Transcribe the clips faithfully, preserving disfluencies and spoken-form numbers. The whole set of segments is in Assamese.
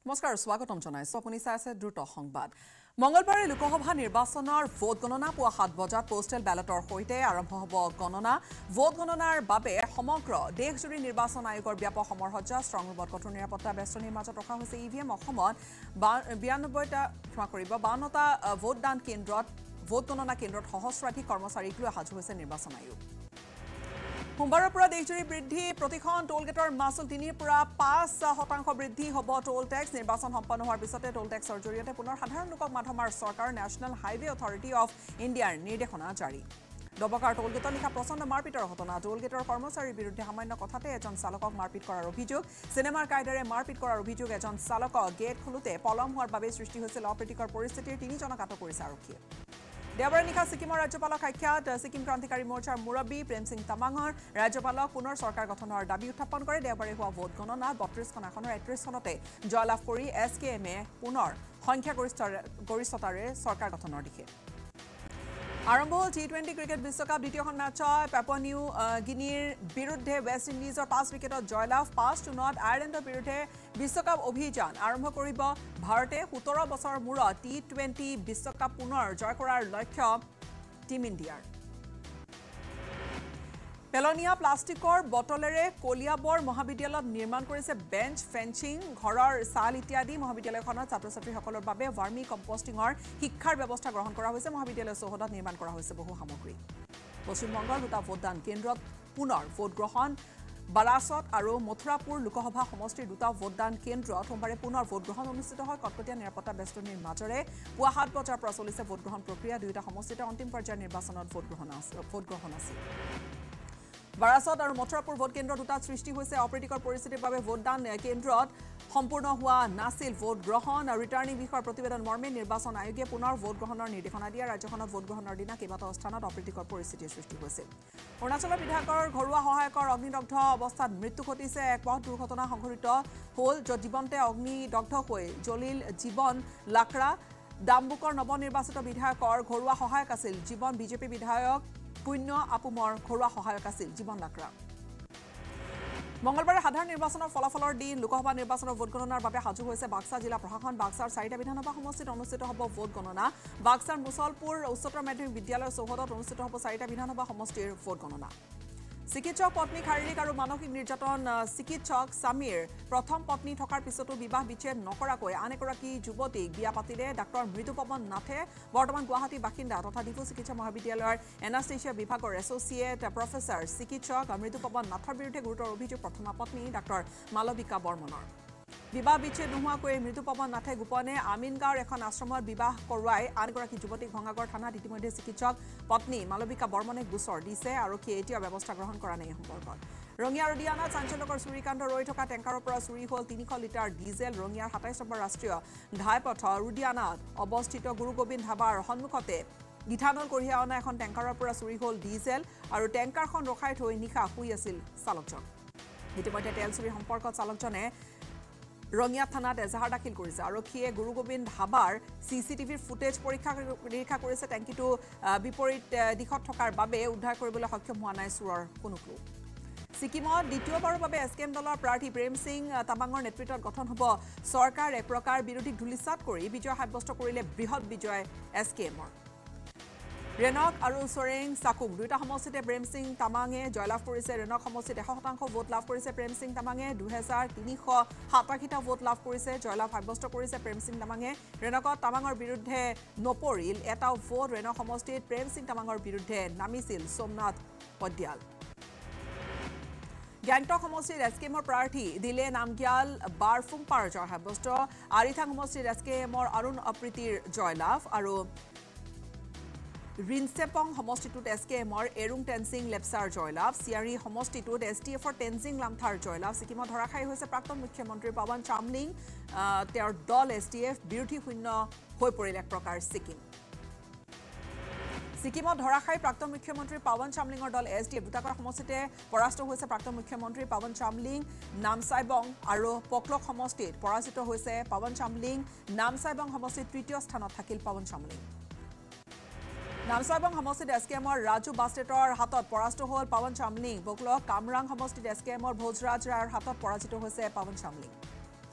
নমস্কাৰ স্বাগতম জনাইছো আপুনি চাই আছে দ্ৰুত সংবাদ মঙ্গলবাৰে লোকসভা নিৰ্বাচনৰ ভোট গণনা পুৱা সাত বজাত পোষ্টেল ব্যালটৰ সৈতে আৰম্ভ হ'ব গণনা ভোট গণনাৰ বাবে সমগ্ৰ দেশজুৰি নিৰ্বাচন আয়োগৰ ব্যাপক সমৰসজ্জা ষ্ট্ৰং ৰুমত কঠোৰ নিৰাপত্তা বেষ্টনীৰ মাজত ৰখা হৈছে ইভিএম অসমত বিৰানব্বৈটা ক্ষমা কৰিব বাৱন্নটা ভোটদান কেন্দ্ৰত ভোট গণনা কেন্দ্ৰত সহস্ৰাধিক কৰ্মচাৰীক লৈ সাজু হৈছে নিৰ্বাচন আয়োগ সোমবাৰৰ পৰা দেশজুৰি বৃদ্ধি প্ৰতিখন টোল গেটৰ মাচুল তিনিৰ পৰা পাঁচ শতাংশ বৃদ্ধি হ'ব টোল টেক্স নিৰ্বাচন সম্পন্ন হোৱাৰ পিছতে টোল টেক্সৰ জৰিয়তে পুনৰ সাধাৰণ লোকক মাধমাৰ চৰকাৰ নেশ্যনেল হাইৱে অথৰিটি অফ ইণ্ডিয়াৰ নিৰ্দেশনা জাৰি ডবকাৰ টোল গেটত নিশা প্ৰচণ্ড মাৰপিটৰ ঘটনা টোল গেটৰ কৰ্মচাৰীৰ বিৰুদ্ধে সামান্য কথাতে এজন চালকক মাৰপিট কৰাৰ অভিযোগ চিনেমাৰ কায়দাৰে মাৰপিট কৰাৰ অভিযোগ এজন চালকক গেট খোলোতে পলম হোৱাৰ বাবে সৃষ্টি হৈছিল অপ্ৰীতিকৰ পৰিস্থিতিৰ তিনিজনক আটক কৰিছে আৰক্ষীয়ে দেওবাৰে নিশা ছিকিমৰ ৰাজ্যপালক সাক্ষাৎ ছিকিম ক্ৰান্তিকাৰী মৰ্চাৰ মুৰব্বী প্ৰেম সিং তামাঙৰ ৰাজ্যপালক পুনৰ চৰকাৰ গঠনৰ দাবী উত্থাপন কৰে দেওবাৰে হোৱা ভোট গণনাত বত্ৰিশখন আসনৰ একত্ৰিশ চনতে জয়লাভ কৰি এছ কে এমে পুনৰ সংখ্যাগৰিষ্ঠতাৰে চৰকাৰ গঠনৰ দিশে আৰম্ভ হ'ল টি টুৱেণ্টি ক্ৰিকেট বিশ্বকাপ দ্বিতীয়খন মেচত পেপুৱা নিউ গিনিৰ বিৰুদ্ধে ৱেষ্ট ইণ্ডিজৰ পাঁচ উইকেটত জয়লাভ পাঁচ শূন্যত আয়াৰলেণ্ডৰ বিৰুদ্ধে বিশ্বকাপ অভিযান আৰম্ভ কৰিব ভাৰতে সোতৰ বছৰৰ মূৰত টি টুৱেণ্টি বিশ্বকাপ পুনৰ জয় কৰাৰ লক্ষ্য টিম ইণ্ডিয়াৰ পেলনীয়া প্লাষ্টিকৰ বটলেৰে কলিয়াবৰ মহাবিদ্যালয়ত নিৰ্মাণ কৰিছে বেঞ্চ ফেঞ্চিং ঘৰৰ চাল ইত্যাদি মহাবিদ্যালয়খনত ছাত্ৰ ছাত্ৰীসকলৰ বাবে ভাৰ্মি কম্পষ্টিঙৰ শিক্ষাৰ ব্যৱস্থা গ্ৰহণ কৰা হৈছে মহাবিদ্যালয় চৌহদত নিৰ্মাণ কৰা হৈছে বহু সামগ্ৰী পশ্চিমবংগৰ দুটা ভোটদান কেন্দ্ৰত পুনৰ ভোট গ্ৰহণ বাৰাসত আৰু মথুৰাপুৰ লোকসভা সমষ্টিৰ দুটা ভোটদান কেন্দ্ৰত সোমবাৰে পুনৰ ভোট গ্ৰহণ অনুষ্ঠিত হয় কটকটীয়া নিৰাপত্তা বেষ্টনীৰ মাজেৰে পুৱা সাত বজাৰ পৰা চলিছে ভোট গ্ৰহণ প্ৰক্ৰিয়া দুয়োটা সমষ্টিতে অন্তিম পৰ্যায়ৰ নিৰ্বাচনত ভোট গ্ৰহণ ভোট গ্ৰহণ আছিল বাৰাসত আৰু মথুৰাপুৰ ভোট কেন্দ্ৰ দুটাত সৃষ্টি হৈছে অপ্ৰীতিকৰ পৰিস্থিতিৰ বাবে ভোটদান কেন্দ্ৰত সম্পূৰ্ণ হোৱা নাছিল ভোট গ্ৰহণ আৰু ৰিটাৰ্নিং বিষয়ৰ প্ৰতিবেদন মৰ্মে নিৰ্বাচন আয়োগে পুনৰ ভোট গ্ৰহণৰ নিৰ্দেশনা দিয়া ৰাজ্যখনত ভোট গ্ৰহণৰ দিনা কেইবাটাও স্থানত অপ্ৰীতিকৰ পৰিস্থিতিৰ সৃষ্টি হৈছিল অৰুণাচলৰ বিধায়কৰ ঘৰুৱা সহায়কৰ অগ্নিদগ্ধ অৱস্থাত মৃত্যু ঘটিছে এক পথ দুৰ্ঘটনা সংঘটিত হ'ল য'ত জীৱন্তে অগ্নিদগ্ধ হৈ জলিল জীৱন লাকৰা ডাম্বুকৰ নৱনিৰ্বাচিত বিধায়কৰ ঘৰুৱা সহায়ক আছিল জীৱন বিজেপি বিধায়ক পুণ্য আপুমৰ ঘৰুৱা সহায়ক আছিল জীৱন লাকৰা মঙ্গলবাৰে সাধাৰণ নিৰ্বাচনৰ ফলাফলৰ দিন লোকসভা নিৰ্বাচনৰ ভোট গণনাৰ বাবে সাজু হৈছে বাক্সা জিলা প্ৰশাসন বাক্সাৰ চাৰিটা বিধানসভা সমষ্টিত অনুষ্ঠিত হ'ব ভোট গণনা বাক্সাৰ মুছলপুৰ উচ্চতৰ মাধ্যমিক বিদ্যালয় চৌহদত অনুষ্ঠিত হ'ব চাৰিটা বিধানসভা সমষ্টিৰ ভোট গণনা চিকিৎসক পত্নী শাৰীৰিক আৰু মানসিক নিৰ্যাতন চিকিৎসক সামিৰ প্ৰথম পত্নী থকাৰ পিছতো বিবাহ বিচ্ছেদ নকৰাকৈ আন এগৰাকী যুৱতীক বিয়া পাতিলে ডাক্তৰ মৃদুপৱন নাথে বৰ্তমান গুৱাহাটী বাসিন্দা তথা ডিফু চিকিৎসা মহাবিদ্যালয়ৰ এনাষ্টেচিয়া বিভাগৰ এছ'চিয়েট প্ৰফেচাৰ চিকিৎসক মৃদুপৱন নাথৰ বিৰুদ্ধে গুৰুতৰ অভিযোগ প্ৰথমা পত্নী ডাক্তৰ মালবিকা বৰ্মনৰ বিবাহ বিচ্ছেদ নোহোৱাকৈ মৃদুপৱন নাথে গোপনে আমিনগাঁৱৰ এখন আশ্ৰমত বিবাহ কৰোৱাই আন এগৰাকী যুৱতীক ভঙাগড় থানাত ইতিমধ্যে চিকিৎসক পত্নী মালবিকা বৰ্মনে গোচৰ দিছে আৰক্ষীয়ে এতিয়াও ব্যৱস্থা গ্ৰহণ কৰা নাই এই সম্পৰ্কত ৰঙিয়া ৰুডিয়ানাত চাঞ্চল্যকৰ চুৰিকাণ্ড ৰৈ থকা টেংকাৰৰ পৰা চুৰি হ'ল তিনিশ লিটাৰ ডিজেল ৰঙিয়াৰ সাতাইছ নম্বৰ ৰাষ্ট্ৰীয় ঘাইপথ ৰুডিয়ানাত অৱস্থিত গুৰু গোবিন্দ ধাবাৰ সন্মুখতে ইথানল কঢ়িয়াই অনা এখন টেংকাৰৰ পৰা চুৰি হ'ল ডিজেল আৰু টেংকাৰখন ৰখাই থৈ নিশা শুই আছিল চালকজন ইতিমধ্যে তেল চুৰি সম্পৰ্কত চালকজনে ৰঙিয়া থানাত এজাহাৰ দাখিল কৰিছে আৰক্ষীয়ে গুৰু গোবিন্দ ধাবাৰ চি চি টিভিৰ ফুটেজ পৰীক্ষা নিৰীক্ষা কৰিছে টেংকিটো বিপৰীত দিশত থকাৰ বাবে উদ্ধাৰ কৰিবলৈ সক্ষম হোৱা নাই চোৰৰ কোনো ক্লু ছিকিমত দ্বিতীয়বাৰৰ বাবে এছ কে এম দলৰ প্ৰাৰ্থী প্ৰেম সিং তামাঙৰ নেতৃত্বত গঠন হ'ব চৰকাৰ এক প্ৰকাৰ বিৰোধীক ধূলিচাত কৰি বিজয় সাব্যস্ত কৰিলে বৃহৎ বিজয় এছ কে এমৰ ৰেনক আৰু চৰেং চাকুং দুটা সমষ্টিতে প্ৰেম সিং তামাঙে জয়লাভ কৰিছে ৰেনক সমষ্টিত এশ শতাংশ ভোট লাভ কৰিছে প্ৰেম সিং তামাঙে দুহেজাৰ তিনিশ সাতাশীটা ভোট লাভ কৰিছে জয়লাভ সাব্যস্ত কৰিছে প্ৰেম সিং তামাঙে ৰেনকত তামাঙৰ বিৰুদ্ধে নপৰিল এটাও ভোট ৰেনক সমষ্টিত প্ৰেম সিং তামাঙৰ বিৰুদ্ধে নামিছিল সোমনাথ পদ্যাল গ্যাংটক সমষ্টিৰ এছ কে এমৰ প্ৰাৰ্থী দিলে নামগ্যাল বাৰফুংপাৰ জয় সাব্যস্ত আৰিথাং সমষ্টিৰ এছ কে এমৰ অৰুণ অপ্ৰীতিৰ জয়লাভ আৰু ৰিনচেপং সমষ্টিটোত এছ কে এমৰ এৰুং টেনচিং লেপচাৰ জয়লাভ চিয়াৰী সমষ্টিটোত এছ টি এফৰ টেনজিং লামথাৰ জয়লাভ ছিকিমত ধৰাশায়ী হৈছে প্ৰাক্তন মুখ্যমন্ত্ৰী পাৱন চামলিং তেওঁৰ দল এছ টি এফ বিৰোধী শূন্য হৈ পৰিল এক প্ৰকাৰ ছিকিম ছিকিমত ধৰাশায়ী প্ৰাক্তন মুখ্যমন্ত্ৰী পাৱন চামলিঙৰ দল এছ ডি এফ দুটাকৰ সমষ্টিতে পৰাস্ত হৈছে প্ৰাক্তন মুখ্যমন্ত্ৰী পাৱন চামলিং নামচাইবং আৰু পকলক সমষ্টিত পৰাজিত হৈছে পাৱন চামলিং নামচাইবং সমষ্টিত তৃতীয় স্থানত থাকিল পাৱন চামলিং নামচাইবং সমষ্টিত এছ কে এমৰ ৰাজু বাষ্টেটৰ হাতত পৰাস্ত হ'ল পাৱন চামলিং বকলক কামৰাং সমষ্টিত এছ কে এমৰ ভোজৰাজ ৰায়ৰ হাতত পৰাজিত হৈছে পাৱন চামলিং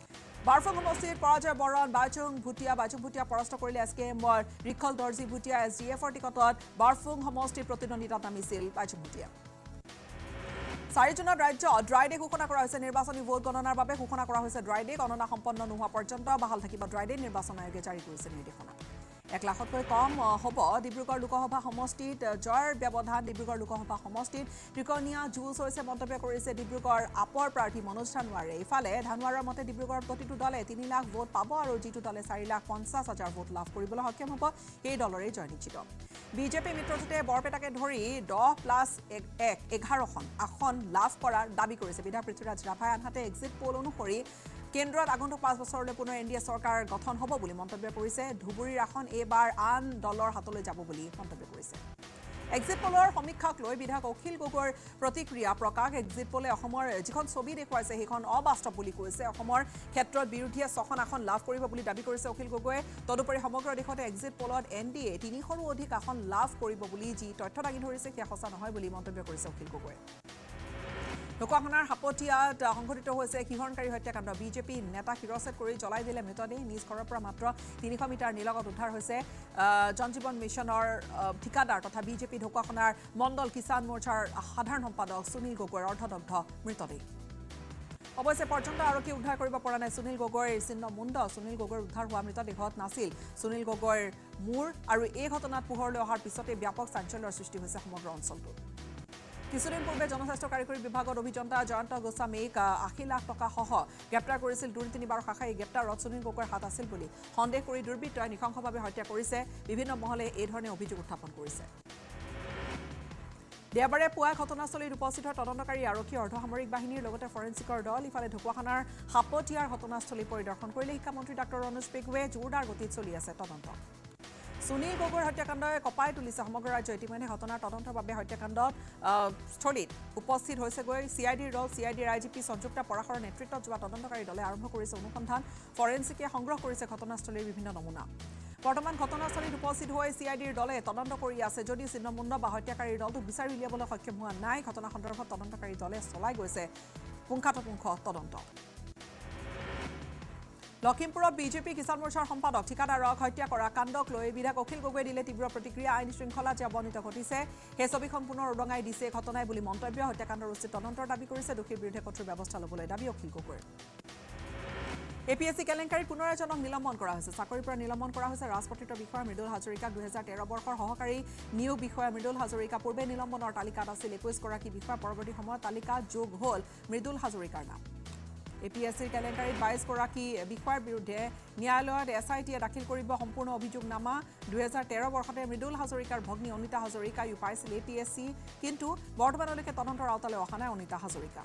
বাৰফুং সমষ্টিত পৰাজয় বৰণ বাইচুং ভুটিয়া বাইচুং ভুটিয়া পৰাস্ত কৰিলে এছ কে এমৰ ৰিখল দৰ্জী ভুটিয়া এছ ডি এফৰ টিকটত বাৰফুং সমষ্টিৰ প্ৰতিদ্বন্দ্বিতাত নামিছিল বাইচুং ভুটিয়া চাৰি জুনত ৰাজ্যত ড্ৰাই ডে ঘোষণা কৰা হৈছে নিৰ্বাচনী ভোট গণনাৰ বাবে ঘোষণা কৰা হৈছে ড্ৰাই ডে গণনা সম্পন্ন নোহোৱা পৰ্যন্ত বাহাল থাকিব ড্ৰাই ডে নিৰ্বাচন আয়োগে জাৰি কৰিছে নিৰ্দেশনা এক লাখতকৈ কম হ'ব ডিব্ৰুগড় লোকসভা সমষ্টিত জয়ৰ ব্যৱধান ডিব্ৰুগড় লোকসভা সমষ্টিত ত্ৰিকোণীয়া যুঁজ হৈছে মন্তব্য কৰিছে ডিব্ৰুগড় আপৰ প্ৰাৰ্থী মনোজ ধানোৱাৰে ইফালে ধানোৱাৰৰ মতে ডিব্ৰুগড়ৰ প্ৰতিটো দলে তিনি লাখ ভোট পাব আৰু যিটো দলে চাৰি লাখ পঞ্চাছ হাজাৰ ভোট লাভ কৰিবলৈ সক্ষম হ'ব সেই দলৰে জয় নিশ্চিত বিজেপি মিত্ৰজোঁটে বৰপেটাকে ধৰি দহ প্লাছ এক এঘাৰখন আসন লাভ কৰাৰ দাবী কৰিছে বিধায়ক পৃথ্বীৰাজ ৰাভাই আনহাতে এক্সিট পোল অনুসৰি কেন্দ্ৰত আগন্তুক পাঁচ বছৰলৈ পুনৰ এন ডি এ চৰকাৰ গঠন হ'ব বুলি মন্তব্য কৰিছে ধুবুৰীৰ আসন এইবাৰ আন দলৰ হাতলৈ যাব বুলি মন্তব্য কৰিছে এক্সিট পোলৰ সমীক্ষাক লৈ বিধায়ক অখিল গগৈৰ প্ৰতিক্ৰিয়া প্ৰকাশ এক্সিট পোলে অসমৰ যিখন ছবি দেখুৱাইছে সেইখন অবাস্তৱ বুলি কৈছে অসমৰ ক্ষেত্ৰত বিৰোধীয়ে ছখন আসন লাভ কৰিব বুলি দাবী কৰিছে অখিল গগৈয়ে তদুপৰি সমগ্ৰ দেশতে এক্সিট পোলত এন ডি এ তিনিশৰো অধিক আসন লাভ কৰিব বুলি যি তথ্য দাঙি ধৰিছে সেয়া সঁচা নহয় বুলি মন্তব্য কৰিছে অখিল গগৈয়ে ঢকুৱাখানাৰ হাপতীয়াত সংঘটিত হৈছে শিহৰণকাৰী হত্যাকাণ্ড বিজেপি নেতা শিৰছেদ কৰি জ্বলাই দিলে মৃতদেহ নিজ ঘৰৰ পৰা মাত্ৰ তিনিশ মিটাৰ নিলগত উদ্ধাৰ হৈছে জনজীৱন মিছনৰ ঠিকাদাৰ তথা বিজেপি ঢকুৱাখানাৰ মণ্ডল কিষাণ মৰ্চাৰ সাধাৰণ সম্পাদক সুনীল গগৈৰ অৰ্ধদগ্ধ মৃতদেহ অৱশ্যে পৰ্যন্ত আৰক্ষী উদ্ধাৰ কৰিব পৰা নাই সুনীল গগৈৰ চিহ্ন মুণ্ড সুনীল গগৈৰ উদ্ধাৰ হোৱা মৃতদেহত নাছিল সুনীল গগৈৰ মূৰ আৰু এই ঘটনাত পোহৰলৈ অহাৰ পিছতে ব্যাপক চাঞ্চল্যৰ সৃষ্টি হৈছে সমগ্ৰ অঞ্চলটোত কিছুদিন পূৰ্বে জনস্বাস্থ্য কাৰিকৰী বিভাগত অভিযন্তা জয়ন্ত গোস্বামীক আশী লাখ টকা সহ গ্ৰেপ্তাৰ কৰিছিল দুৰ্নীতি নিবাৰক শাখাই এই গ্ৰেপ্তাৰত সুনীল গগৈৰ হাত আছিল বুলি সন্দেহ কৰি দুৰ্বৃত্তই নৃশংসভাৱে হত্যা কৰিছে বিভিন্ন মহলে এই ধৰণে অভিযোগ উত্থাপন কৰিছে দেওবাৰে পুৱাই ঘটনাস্থলীত উপস্থিত হয় তদন্তকাৰী আৰক্ষী অৰ্ধসামৰিক বাহিনীৰ লগতে ফৰেন্সিকৰ দল ইফালে ঢকুৱাখানাৰ হাপতীয়াৰ ঘটনাস্থলী পৰিদৰ্শন কৰিলে শিক্ষামন্ত্ৰী ডাক্তৰ অনুজ পেগুৱে জোৰদাৰ গতিত চলি আছে তদন্ত সুনীল গগৈৰ হত্যাকাণ্ডই কপাই তুলিছে সমগ্ৰ ৰাজ্য ইতিমধ্যে ঘটনাৰ তদন্তৰ বাবে হত্যাকাণ্ডত স্থলীত উপস্থিত হৈছেগৈ চি আই ডিৰ দল চি আই ডিৰ আই জি পি সঞ্জুক্তা পৰাশৰৰ নেতৃত্বত যোৱা তদন্তকাৰী দলে আৰম্ভ কৰিছে অনুসন্ধান ফৰেন্সিকে সংগ্ৰহ কৰিছে ঘটনাস্থলীৰ বিভিন্ন নমুনা বৰ্তমান ঘটনাস্থলীত উপস্থিত হৈ চি আই ডিৰ দলে তদন্ত কৰি আছে যদিও চিহ্নমুণ্ড বা হত্যাকাৰীৰ দলটো বিচাৰি উলিয়াবলৈ সক্ষম হোৱা নাই ঘটনা সন্দৰ্ভত তদন্তকাৰী দলে চলাই গৈছে পুংখানুপুংখ তদন্ত লখিমপুৰত বিজেপি কিষাণ মৰ্চাৰ সম্পাদক ঠিকাদাৰক হত্যা কৰা কাণ্ডক লৈ বিধায়ক অখিল গগৈয়ে দিলে তীব্ৰ প্ৰতিক্ৰিয়া আইন শৃংখলা যে অৱনীত ঘটিছে সেই ছবিখন পুনৰ উদঙাই দিছে ঘটনাই বুলি মন্তব্য হত্যাকাণ্ডৰ উচিত তদন্তৰ দাবী কৰিছে দোষীৰ বিৰুদ্ধে কঠোৰ ব্যৱস্থা ল'বলৈ দাবী অখিল গগৈৰ এ পি এছ চি কেলেংকাৰীত পুনৰ এজনক নিলম্বন কৰা হৈছে চাকৰিৰ পৰা নিলম্বন কৰা হৈছে ৰাজপত্ৰিত বিষয়া মৃদুল হাজৰিকাক দুহেজাৰ তেৰ বৰ্ষৰ সহকাৰী নিয়োগ বিষয়া মৃদুল হাজৰিকা পূৰ্বে নিলম্বনৰ তালিকাত আছিল একৈছ গৰাকী বিষয়া পৰৱৰ্তী সময়ত তালিকাত যোগ হ'ল মৃদুল হাজৰিকাৰ নাম এ পি এছ চিৰ কেলেংকাৰীত বাইছ গৰাকী বিষয়াৰ বিৰুদ্ধে ন্যায়ালয়ত এছ আই টিয়ে দাখিল কৰিব সম্পূৰ্ণ অভিযোগনামা দুহেজাৰ তেৰ বৰ্ষতে মৃদুল হাজৰিকাৰ ভগ্নী অনিতা হাজৰিকায়ো পাইছিল এ পি এছ চি কিন্তু বৰ্তমানলৈকে তদন্তৰ আওতালৈ অহা নাই অনিতা হাজৰিকা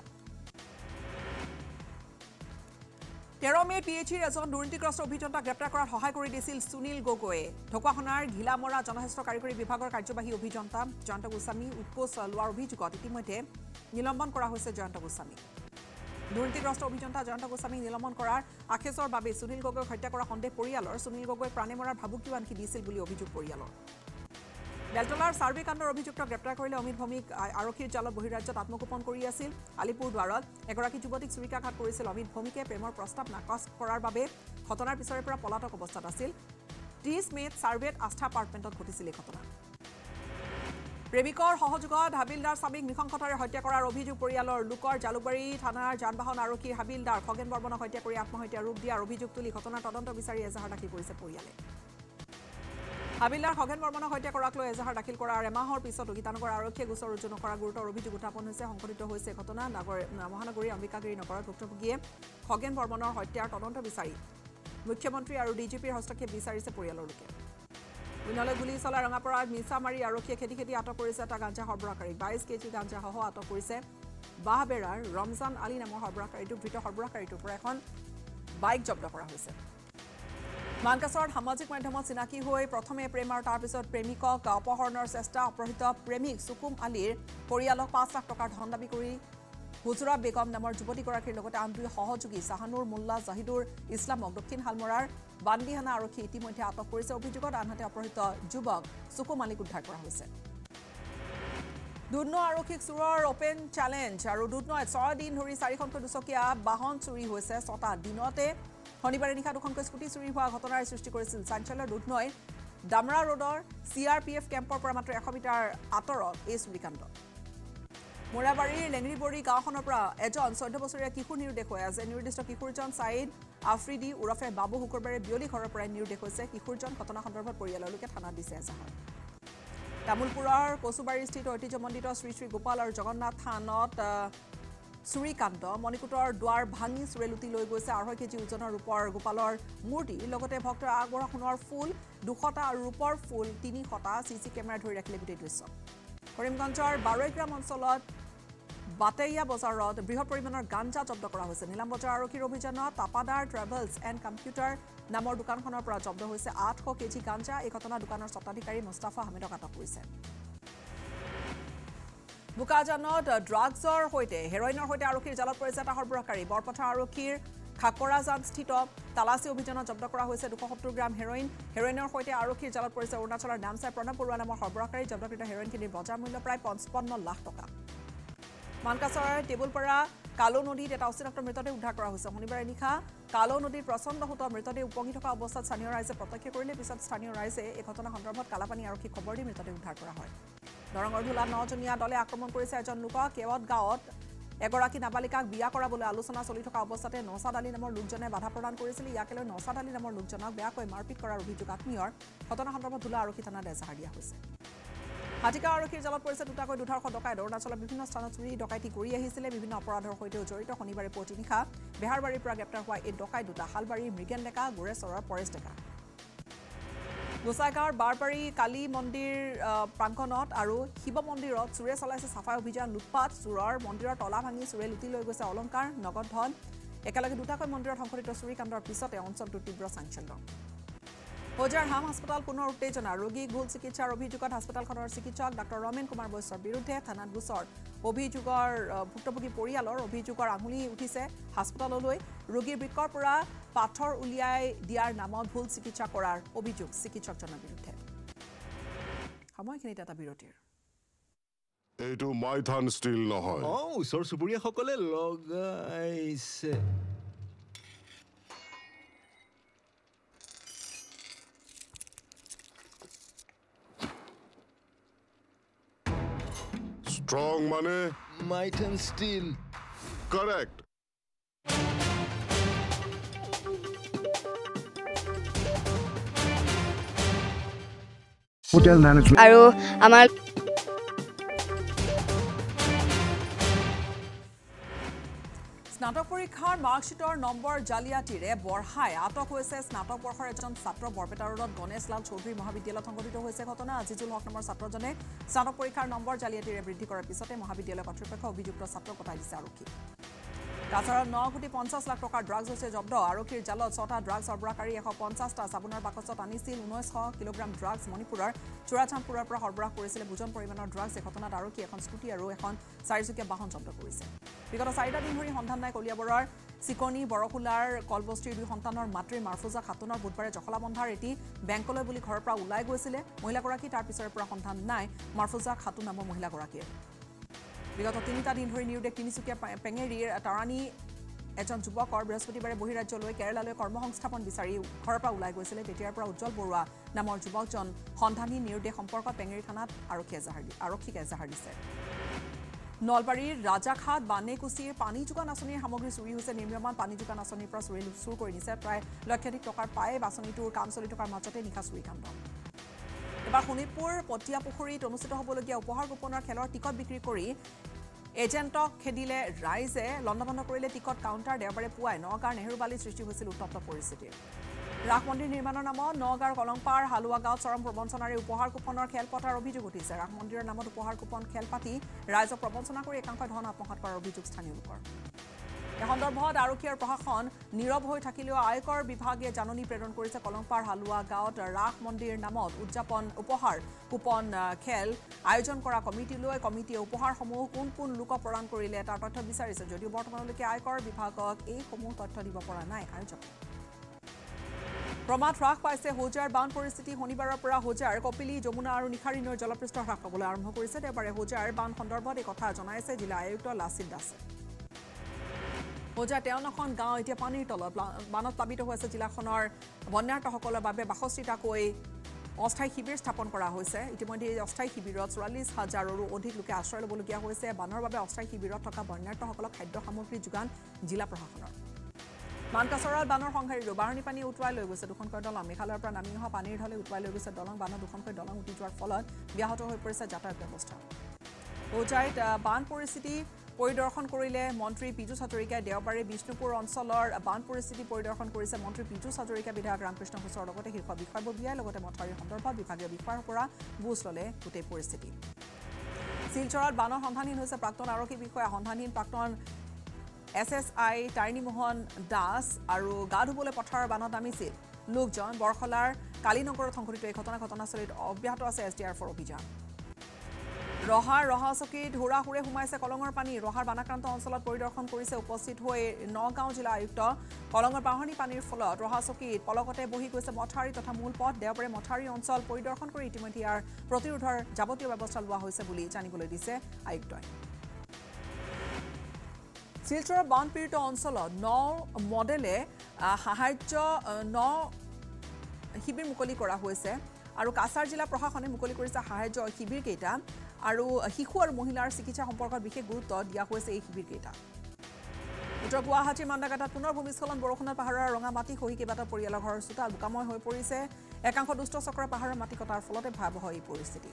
তেৰ মে'ত পি এইচ চিৰ এজন দুৰ্নীতিগ্ৰস্ত অভিযন্তাক গ্ৰেপ্তাৰ কৰাত সহায় কৰি দিছিল সুনীল গগৈয়ে ঢকুৱাখানাৰ ঘিলামৰা জনস্বাস্থ্য কাৰিকৰী বিভাগৰ কাৰ্যবাহী অভিযন্তা জয়ন্ত গোস্বামী উৎকোচ লোৱাৰ অভিযোগত ইতিমধ্যে নিলম্বন কৰা হৈছে জয়ন্ত গোস্বামী দুৰ্নীতিগ্ৰস্ত অভিযন্তা জয়ন্ত গোস্বামীক নিলম্বন কৰাৰ আশেষৰ বাবে সুনীল গগৈক হত্যা কৰা সন্দেহ পৰিয়ালৰ সুনীল গগৈক প্ৰাণে মৰাৰ ভাবুকিও আনকি দিছিল বুলি অভিযোগ পৰিয়ালৰ বেলতলাৰ ছাৰ্ভে কাণ্ডৰ অভিযুক্ত গ্ৰেপ্তাৰ কৰিলে অমিত ভৌমিক আৰক্ষীৰ জালত বহিৰাজ্যত আত্মগোপন কৰি আছিল আলিপুৰদুৱাৰত এগৰাকী যুৱতীক চুৰিকাঘাত কৰিছিল অমিত ভৌমিকে প্ৰেমৰ প্ৰস্তাৱ নাকচ কৰাৰ বাবে ঘটনাৰ পিছৰে পৰা পলাতক অৱস্থাত আছিল ত্ৰিছ মে'ত ছাৰ্ভেত আস্থা এপাৰ্টমেণ্টত ঘটিছিল এই ঘটনা প্ৰেমিকৰ সহযোগত হাবিলদাৰ স্বামীক নৃশংসতাৰে হত্যা কৰাৰ অভিযোগ পৰিয়ালৰ লোকৰ জালুকবাৰী থানাৰ যান বাহন আৰক্ষীৰ হাবিলদাৰ খগেন বৰ্মনক হত্যা কৰি আত্মহত্যা ৰূপ দিয়াৰ অভিযোগ তুলি ঘটনাৰ তদন্ত বিচাৰি এজাহাৰ দাখিল কৰিছে পৰিয়ালে হাবিলদাৰ খগেন বৰ্মনক হত্যা কৰাক লৈ এজাহাৰ দাখিল কৰাৰ এমাহৰ পিছতো গীতানগৰ আৰক্ষীয়ে গোচৰ ৰুজু নকৰা গুৰুতৰ অভিযোগ উত্থাপন হৈছে সংঘটিত হৈছে ঘটনা মহানগৰীৰ অম্বিকাগিৰি নগৰত ভুক্তভোগীয়ে খগেন বৰ্মনৰ হত্যাৰ তদন্ত বিচাৰি মুখ্যমন্ত্ৰী আৰু ডি জি পিৰ হস্তক্ষেপ বিচাৰিছে পৰিয়ালৰ লোকে উইনলৈ গুলী চলা ৰঙাপাৰাত মিছা মাৰি আৰক্ষীয়ে খেতি খেতি আটক কৰিছে এটা গাঞ্জা সৰবৰাহকাৰীক বাইছ কেজি গাঞ্জাসহ আটক কৰিছে বাহবেৰাৰ ৰমজান আলী নামৰ সৰবৰাহকাৰীটোক ধৃত সৰবৰাহকাৰীটোৰ পৰা এখন বাইক জব্দ কৰা হৈছে মানকাছৰত সামাজিক মাধ্যমত চিনাকি হৈ প্ৰথমে প্ৰেম আৰু তাৰপিছত প্ৰেমিকক অপহৰণৰ চেষ্টা অপহৃত প্ৰেমিক সুকুম আলীৰ পৰিয়ালক পাঁচ লাখ টকাৰ ধন দাবী কৰি হুজুৰা বেগম নামৰ যুৱতীগৰাকীৰ লগতে আন দুই সহযোগী চাহানুৰ মোল্লা জাহিদুৰ ইছলামক দক্ষিণ হালমৰাৰ বান্দিহানা আৰক্ষী ইতিমধ্যে আটক কৰিছে অভিযোগত আনহাতে অপহৃত যুৱক সুকুম আলীক উদ্ধাৰ কৰা হৈছে দুধনৈ আৰক্ষীক চুৰৰ অপেন চ্যালেঞ্জ আৰু দুধনৈত ছয় দিন ধৰি চাৰিখনকৈ দুচকীয়া বাহন চুৰি হৈছে ছটা দিনতে শনিবাৰে নিশা দুখনকৈ স্কুটি চুৰি হোৱা ঘটনাৰ সৃষ্টি কৰিছিল চাঞ্চল্য দুধনৈ ডামৰা ৰোডৰ চি আৰ পি এফ কেম্পৰ পৰা মাত্ৰ এশ মিটাৰ আঁতৰত এই চুৰিকাণ্ড মোৰাবাৰীৰ লেংৰিবৰী গাঁওখনৰ পৰা এজন চৈধ্য বছৰীয়া কিশোৰ নিৰুদ্দেশ হৈ আছে নিৰ্দিষ্ট কিশোৰজন ছাইদ আফ্ৰিদি উৰফে বাবু শুকুৰবাৰে বিয়লি ঘৰৰ পৰা নিৰুদ্দেশ হৈছে কিশোৰজন ঘটনা সন্দৰ্ভত পৰিয়ালৰ লোকে থানাত দিছে এজাহাৰ তামুলপুৰৰ কচুবাৰীস্থিত ঐতিহ্যমণ্ডিত শ্ৰী শ্ৰী গোপাল আৰু জগন্নাথ থানত চুৰিকাণ্ড মণিকুটৰ দুৱাৰ ভাঙি চুৰে লুটি লৈ গৈছে আঢ়ৈ কেজি ওজনৰ ৰূপৰ গোপালৰ মূৰ্তি লগতে ভক্তৰ আগবঢ়া সোণৰ ফুল দুশটা আৰু ৰূপৰ ফুল তিনিশটা চি চি কেমেৰা ধৰি ৰাখিলে গোটেই দৃশ্য কৰিমগঞ্জৰ বাৰৈগ্ৰাম অঞ্চলত বাটেইয়া বজাৰত বৃহৎ পৰিমাণৰ গাঞ্জা জব্দ কৰা হৈছে নীলাম বজাৰ আৰক্ষীৰ অভিযানত তাপাদাৰ ট্ৰেভেলছ এণ্ড কম্পিউটাৰ নামৰ দোকানখনৰ পৰা জব্দ হৈছে আঠশ কেজি গাঞ্জা এই ঘটনা দোকানৰ স্বত্বাধিকাৰী মুস্তাফা হামিদক আটক কৰিছে বুকাজানত ড্ৰাগছৰ সৈতে হেৰইনৰ সৈতে আৰক্ষীৰ জালত পৰিছে এটা সৰবৰাহকাৰী বৰপথাৰ আৰক্ষীৰ খাকৰাজানস্থিত তালাচী অভিযানত জব্দ কৰা হৈছে দুশ সত্তৰ গ্ৰাম হেৰইন হেৰইনৰ সৈতে আৰক্ষীৰ জালত পৰিছে অৰুণাচলৰ নামচাই প্ৰণৱ বৰুৱা নামৰ সৰবৰাহকাৰী জব্দকৃত হেৰইনখিনিৰ বজাৰ মূল্য প্ৰায় পঁচপন্ন লাখ টকা মানকাছৰ টেবুলপাৰা কালো নদীত এটা অচিনাক্ত মৃতদেহ উদ্ধাৰ কৰা হৈছে শনিবাৰে নিশা কালো নদীৰ প্ৰচণ্ড সোঁত মৃতদেহ উপঙি থকা অৱস্থাত স্থানীয় ৰাইজে প্ৰত্যক্ষ কৰিলে পিছত স্থানীয় ৰাইজে এই ঘটনা সন্দৰ্ভত কালাপানী আৰক্ষীক খবৰ দি মৃতদেহ উদ্ধাৰ কৰা হয় দৰঙৰ ধুলা নজনীয়া দলে আক্ৰমণ কৰিছে এজন লোকক কেৱত গাঁৱত এগৰাকী নাবালিকাক বিয়া কৰাবলৈ আলোচনা চলি থকা অৱস্থাতে নছাদ আলী নামৰ লোকজনে বাধা প্ৰদান কৰিছিল ইয়াকে লৈ নছাদ আলী নামৰ লোকজনক বেয়াকৈ মাৰপিট কৰাৰ অভিযোগ আত্মীয়ৰ ঘটনা সন্দৰ্ভত ধুলা আৰক্ষী থানাত এজাহাৰ দিয়া হৈছে হাটিকা আৰক্ষীৰ জালত পৰিছে দুটাকৈ দুটাৰশ ডকাইত অৰুণাচলৰ বিভিন্ন স্থানত চুৰি ডকাইতি কৰি আহিছিলে বিভিন্ন অপৰাধৰ সৈতেও জড়িত শনিবাৰে পুৱতি নিশা বেহাৰবাৰীৰ পৰা গ্ৰেপ্তাৰ হোৱা এই ডকাই দুটা শালবাৰীৰ মৃগেন ডেকা গোৰেশ্বৰৰ পৰেশ ডেকা গোসাইগাঁৱৰ বাৰবাৰী কালী মন্দিৰ প্ৰাংগণত আৰু শিৱ মন্দিৰত চুৰে চলাইছে চাফাই অভিযান লুটপাট চুৰৰ মন্দিৰৰ তলা ভাঙি চুৰে লুটি লৈ গৈছে অলংকাৰ নগদ ধন একেলগে দুটাকৈ মন্দিৰত সংঘটিত চুৰিকাণ্ডৰ পিছতে অঞ্চলটোৰ তীব্ৰ চাঞ্চল্য হোজাৰ হাম হাস্পতাল পুনৰ উত্তেজনা ৰোগীক ভুল চিকিৎসাৰ অভিযোগত হাস্পতালখনৰ চিকিৎসক ডাক্তৰ ৰমেন কুমাৰ বৈশ্যৰ বিৰুদ্ধে থানাত গোচৰ অভিযোগৰ ভুক্তভোগী পৰিয়ালৰ অভিযোগৰ আঙুলি উঠিছে হাস্পতাললৈ ৰোগীৰ বৃক্কৰ পৰা পাথৰ উলিয়াই দিয়াৰ নামত ভুল চিকিৎসা কৰাৰ অভিযোগ চিকিৎসকজনৰ বিৰুদ্ধে সময়খিনিত এটা বিৰতিৰ এইটো মাইথান ষ্টিল নহয় অ ওচৰ চুবুৰীয়াসকলে লগাইছে Strong money. Mighten steel. Correct. Hotel management. আৰু আমাৰ স্নাতক পৰীক্ষাৰ মাৰ্কশ্বিটৰ নম্বৰ জালিয়াতিৰে বঢ়াই আটক হৈছে স্নাতক বৰ্ষৰ এজন ছাত্ৰ বৰপেটা ৰোডত গণেশ লাল চৌধুৰী মহাবিদ্যালয়ত সংঘটিত হৈছে ঘটনা আজিজুল হক নামৰ ছাত্ৰজনে স্নাতক পৰীক্ষাৰ নম্বৰ জালিয়াতিৰে বৃদ্ধি কৰাৰ পিছতে মহাবিদ্যালয় কৰ্তৃপক্ষ অভিযুক্ত ছাত্ৰক কটাই দিছে আৰক্ষী কাছাৰৰ ন কোটি পঞ্চাছ লাখ টকাৰ ড্ৰাগছ হৈছে জব্দ আৰক্ষীৰ জালত ছটা ড্ৰাগছ সৰবৰাহকাৰী এশ পঞ্চাছটা চাবোনৰ বাকচত আনিছিল ঊনৈছশ কিলোগ্ৰাম ড্ৰাগছ মণিপুৰৰ চোৰাচামপুৰৰ পৰা সৰবৰাহ কৰিছিলে বুজন পৰিমাণৰ ড্ৰাগছ এই ঘটনাত আৰক্ষী এখন স্কুটি আৰু এখন চাৰিচকীয়া বাহন জব্দ কৰিছে বিগত চাৰিটা দিন ধৰি সন্ধান নাই কলিয়াবৰৰ চিকনি বৰখোলাৰ কলবস্তিৰ দুই সন্তানৰ মাতৃ মাৰফুজা খাতুনৰ বুধবাৰে জখলাবন্ধাৰ এটি বেংকলৈ বুলি ঘৰৰ পৰা ওলাই গৈছিলে মহিলাগৰাকী তাৰ পিছৰে পৰা সন্ধান নাই মাৰফুজা খাতুন নামৰ মহিলাগৰাকীৰ বিগত তিনিটা দিন ধৰি নিৰুদ্দেশ তিনিচুকীয়া পেঙেৰীৰ তাৰাণী এজন যুৱকৰ বৃহস্পতিবাৰে বহিৰাজ্যলৈ কেৰালালৈ কৰ্মসংস্থাপন বিচাৰি ঘৰৰ পৰা ওলাই গৈছিলে তেতিয়াৰ পৰা উজ্জ্বল বৰুৱা নামৰ যুৱকজন সন্ধানী নিৰুদ্দেশ সম্পৰ্কত পেঙেৰী থানাত আৰক্ষী এজাহাৰ আৰক্ষীক এজাহাৰ দিছে নলবাৰীৰ ৰাজাঘাট বানেকুচিৰ পানী যোগান আঁচনিৰ সামগ্ৰী চুৰি হৈছে নিৰ্মীয়মান পানী যোগান আঁচনিৰ পৰা চুৰি চুৰ কৰি নিছে প্ৰায় লক্ষাধিক টকাৰ পায়ে বাছনিটোৰ কাম চলি থকাৰ মাজতে নিশা চুৰিকাণ্ড এবাৰ শোণিতপুৰ পটীয়া পুখুৰীত অনুষ্ঠিত হ'বলগীয়া উপহাৰ গোপনৰ খেলৰ টিকট বিক্ৰী কৰি এজেণ্টক খেদিলে ৰাইজে লণ্ডভণ্ড কৰিলে টিকট কাউণ্টাৰ দেওবাৰে পুৱাই নগাঁৱৰ নেহৰুবালিত সৃষ্টি হৈছিল উত্তপ্ত পৰিস্থিতিৰ ৰাস মন্দিৰ নিৰ্মাণৰ নামত নগাঁৱৰ কলংপাৰ হালুৱা গাঁৱত চৰম প্ৰবঞ্চনাৰে উপহাৰ কুপনৰ খেল পতাৰ অভিযোগ উঠিছে ৰাস মন্দিৰৰ নামত উপহাৰ কুপন খেল পাতি ৰাইজক প্ৰবঞ্চনা কৰি একাংশ ধন আত্মসাৎ কৰাৰ অভিযোগ স্থানীয় লোকৰ এই সন্দৰ্ভত আৰক্ষী আৰু প্ৰশাসন নীৰৱ হৈ থাকিলেও আয়কৰ বিভাগে জাননী প্ৰেৰণ কৰিছে কলংপাৰ হালুৱা গাঁৱত ৰাস মন্দিৰ নামত উদযাপন উপহাৰ কুপন খেল আয়োজন কৰা কমিটিলৈ কমিটিয়ে উপহাৰসমূহ কোন কোন লোকক প্ৰদান কৰিলে তাৰ তথ্য বিচাৰিছে যদিও বৰ্তমানলৈকে আয়কৰ বিভাগক এইসমূহ তথ্য দিব পৰা নাই আয়োজকে প্ৰমাদ হ্ৰাস পাইছে হোজাৰ বান পৰিস্থিতি শনিবাৰৰ পৰা হোজাৰ কপিলি যমুনা আৰু নিখাৰী নৈৰ জলপৃষ্ঠ হ্ৰাস পাবলৈ আৰম্ভ কৰিছে দেওবাৰে হোজাৰ বান সন্দৰ্ভত এই কথা জনাইছে জিলা আয়ুক্ত লাচিত দাসে হোজাৰ তেৱন্ন গাঁও এতিয়া পানীৰ তলত বানত প্লাবিত হৈ আছে জিলাখনৰ বন্যাৰ্তসকলৰ বাবে বাষষ্ঠিটাকৈ অস্থায়ী শিবিৰ স্থাপন কৰা হৈছে ইতিমধ্যে এই অস্থায়ী শিবিৰত চৌৰাল্লিছ হাজাৰৰো অধিক লোকে আশ্ৰয় ল'বলগীয়া হৈছে বানৰ বাবে অস্থায়ী শিবিৰত থকা বন্যাৰ্তসকলক খাদ্য সামগ্ৰী যোগান জিলা প্ৰশাসনৰ মানকাছৰত বানৰ সংহাৰীৰো বাঢ়নী পানী উটুৱাই লৈ গৈছে দুখনকৈ দলং মেঘালয়ৰ পৰা নামি অহা পানীৰ ঢলে উটুৱাই লৈ গৈছে দলং বানত দুখনকৈ দলং উটি যোৱাৰ ফলত ব্যাহত হৈ পৰিছে যাতায়াত ব্যৱস্থা হোজাইত বান পৰিস্থিতি পৰিদৰ্শন কৰিলে মন্ত্ৰী পীযুষ হাজৰিকাই দেওবাৰে বিষ্ণুপুৰ অঞ্চলৰ বান পৰিস্থিতি পৰিদৰ্শন কৰিছে মন্ত্ৰী পীযুষ হাজৰিকা বিধায়ক ৰামকৃষ্ণ ঘোষৰ লগতে শীৰ্ষ বিষয়বোৰ বিয়াৰ লগতে মথাউৰিৰ সন্দৰ্ভত বিভাগীয় বিষয়াৰ পৰা বুজ ল'লে গোটেই পৰিস্থিতি শিলচৰত বানৰ সন্ধানহীন হৈছে প্ৰাক্তন আৰক্ষী বিষয়া সন্ধানহীন প্ৰাক্তন S S I Tarinimohan Das আৰু গা ধুবলৈ পথাৰৰ বানত নামিছিল লোকজন বৰখলাৰ কালীনগৰত সংঘটিত এই ঘটনা ঘটনাস্থলীত অব্যাহত আছে এছ ডি আৰ এফৰ অভিযান ৰহাৰ ৰহাচকীত হুৰা হুৰে সোমাইছে কলঙৰ পানী ৰহাৰ বানাক্ৰান্ত অঞ্চলত পৰিদৰ্শন কৰিছে উপস্থিত হৈ নগাঁও জিলা আয়ুক্ত কলঙৰ বাঢ়নী পানীৰ ফলত ৰহাচকীত পলকতে বহি গৈছে মথাউৰি তথা মূল পথ দেওবাৰে মথাউৰি অঞ্চল পৰিদৰ্শন কৰি ইতিমধ্যে ইয়াৰ প্ৰতিৰোধৰ যাৱতীয় ব্যৱস্থা লোৱা হৈছে বুলি জানিবলৈ দিছে আয়ুক্তই শিলচৰৰ বানপীড়িত অঞ্চলত ন মডেলে সাহায্য ন শিবিৰ মুকলি কৰা হৈছে আৰু কাছাৰ জিলা প্ৰশাসনে মুকলি কৰিছে সাহায্য শিবিৰকেইটা আৰু শিশু আৰু মহিলাৰ চিকিৎসা সম্পৰ্কত বিশেষ গুৰুত্ব দিয়া হৈছে এই শিবিৰকেইটা উত্তৰ গুৱাহাটীৰ মাণ্ডাকাটাত পুনৰ ভূমিস্খলন বৰষুণত পাহাৰৰ ৰঙা মাটি খহি কেইবাটাও পৰিয়ালৰ ঘৰৰ চোতাল বোকাময় হৈ পৰিছে একাংশ দুষ্ট চক্ৰৰ পাহাৰৰ মাটি কটাৰ ফলতে ভয়াৱহ এই পৰিস্থিতি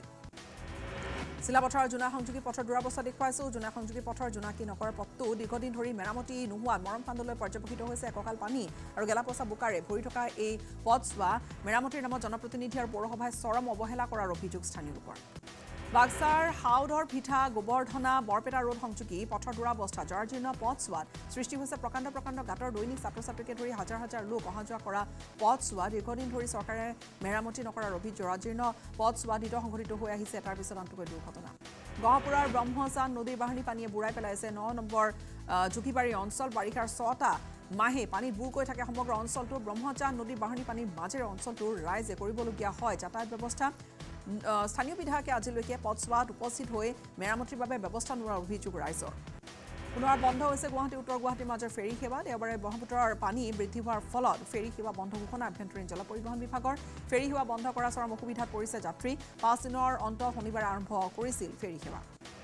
চিলাপথাৰৰ জোনা সংযোগী পথৰ দুৰাৱস্থা দেখুৱাইছো জোনা সংযোগী পথৰ জোনাকী নগৰৰ পথটো দীৰ্ঘদিন ধৰি মেৰামতি নোহোৱাত মৰম কাণ্ডলৈ পৰ্যবেক্ষিত হৈছে এককাল পানী আৰু গেলাপচা বোকাৰে ভৰি থকা এই পথছোৱা মেৰামতিৰ নামত জনপ্ৰতিনিধি আৰু পৌৰসভাই চৰম অৱহেলা কৰাৰ অভিযোগ স্থানীয় লোকৰ বাক্সাৰ হাউধৰ ভিঠা গোবৰ্ধনা বৰপেটা ৰোড সংযোগী পথৰ দুৰাৱস্থা জৰাজীৰ্ণ পথছোৱাত সৃষ্টি হৈছে প্ৰকাণ্ড প্ৰকাণ্ড গাঁতৰ দৈনিক ছাত্ৰ ছাত্ৰীকে ধৰি হাজাৰ হাজাৰ লোক অহা যোৱা কৰা পথছোৱা দীৰ্ঘদিন ধৰি চৰকাৰে মেৰামতি নকৰাৰ অভিযোগ জৰাজীৰ্ণ পথছোৱা দিত সংঘটিত হৈ আহিছে তাৰ পিছত আনটোকৈ দুৰ্ঘটনা গহপুৰৰ ব্ৰহ্মচান নদীৰ বাঢ়নী পানীয়ে বুঢ়াই পেলাইছে ন নম্বৰ জুকিবাৰী অঞ্চল বাৰিষাৰ ছটা মাহে পানীত বুৰকৈ থাকে সমগ্ৰ অঞ্চলটো ব্ৰহ্মচান নদীৰ বাঢ়নী পানীৰ মাজেৰে অঞ্চলটোৰ ৰাইজে কৰিবলগীয়া হয় যাতায়াত ব্যৱস্থা স্থানীয় বিধায়কে আজিলৈকে পথছোৱাত উপস্থিত হৈ মেৰামতিৰ বাবে ব্যৱস্থা লোৱাৰ অভিযোগ ৰাইজৰ পুনৰ বন্ধ হৈছে গুৱাহাটী উত্তৰ গুৱাহাটীৰ মাজৰ ফেৰী সেৱা দেওবাৰে ব্ৰহ্মপুত্ৰৰ পানী বৃদ্ধি হোৱাৰ ফলত ফেৰী সেৱা বন্ধ ঘোষণা আভ্যন্তৰীণ জল পৰিবহণ বিভাগৰ ফেৰী সেৱা বন্ধ কৰা চৰম অসুবিধাত পৰিছে যাত্ৰী পাঁচ দিনৰ অন্তত শনিবাৰে আৰম্ভ কৰিছিল ফেৰী সেৱা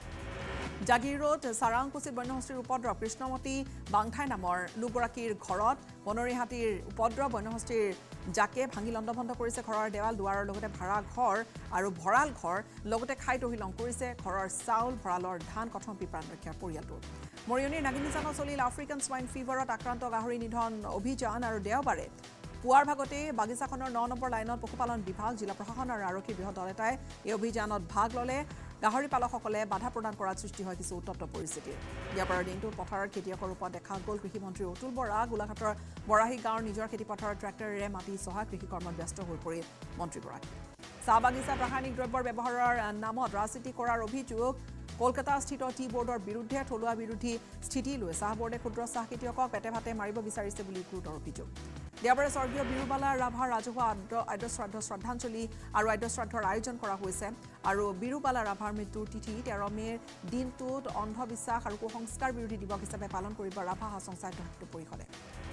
জাগিৰ ৰোড চাৰাংকুচিত বন্যহস্তীৰ উপদ্ৰৱ কৃষ্ণমতী বাংঠাই নামৰ লোকগৰাকীৰ ঘৰত বনৰী হাতীৰ উপদ্ৰৱ বন্যহস্তীৰ জাকে ভাঙি লণ্ডভণ্ড কৰিছে ঘৰৰ দেৱাল দুৱাৰৰ লগতে ভাড়া ঘৰ আৰু ভঁৰাল ঘৰ লগতে খাই তহিলং কৰিছে ঘৰৰ চাউল ভঁৰালৰ ধান কথম্পি প্ৰাণ ৰক্ষাৰ পৰিয়ালটোৰ মৰিয়নিৰ নাগিনীজানত চলিল আফ্ৰিকান স্ৱাইন ফিভাৰত আক্ৰান্ত গাহৰি নিধন অভিযান আৰু দেওবাৰে পুৱাৰ ভাগতে বাগিচাখনৰ ন নম্বৰ লাইনত পশুপালন বিভাগ জিলা প্ৰশাসন আৰু আৰক্ষীৰ বৃহৎ দল এটাই এই অভিযানত ভাগ ল'লে গাহৰি পালকসকলে বাধা প্ৰদান কৰাত সৃষ্টি হয় কিছু উত্তপ্ত পৰিস্থিতিৰ ইয়াৰ দিনটোত পথাৰৰ খেতিয়কৰ ৰূপত দেখা গ'ল কৃষিমন্ত্ৰী অতুল বৰা গোলাঘাটৰ বৰাহী গাঁৱৰ নিজৰ খেতি পথাৰৰ ট্ৰেক্টৰেৰে মাটি চহা কৃষি কৰ্মত ব্যস্ত হৈ পৰিল মন্ত্ৰীগৰাকী চাহ বাগিচাত ৰাসায়নিক দ্ৰব্যৰ ব্যৱহাৰৰ নামত ৰাজনীতি কৰাৰ অভিযোগ কলকাতাস্থিত টি বোৰ্ডৰ বিৰুদ্ধে থলুৱা বিৰোধী স্থিতি লৈ চাহ বোৰ্ডে ক্ষুদ্ৰ চাহ খেতিয়কক পেটে ভাতে মাৰিব বিচাৰিছে বুলি গুৰুতৰ অভিযোগ দেওবাৰে স্বৰ্গীয় বিৰুবালা ৰাভাৰ ৰাজহুৱা আদ্য শ্ৰাদ্ধ শ্ৰদ্ধাঞ্জলি আৰু আদ্য শ্ৰাদ্ধৰ আয়োজন কৰা হৈছে আৰু বিৰুবালা ৰাভাৰ মৃত্যুৰ তিথি তেৰ মেৰ দিনটোত অন্ধবিশ্বাস আৰু কুসংস্কাৰ বিৰোধী দিৱস হিচাপে পালন কৰিব ৰাভা হাছং সাহিত্য পৰিষদে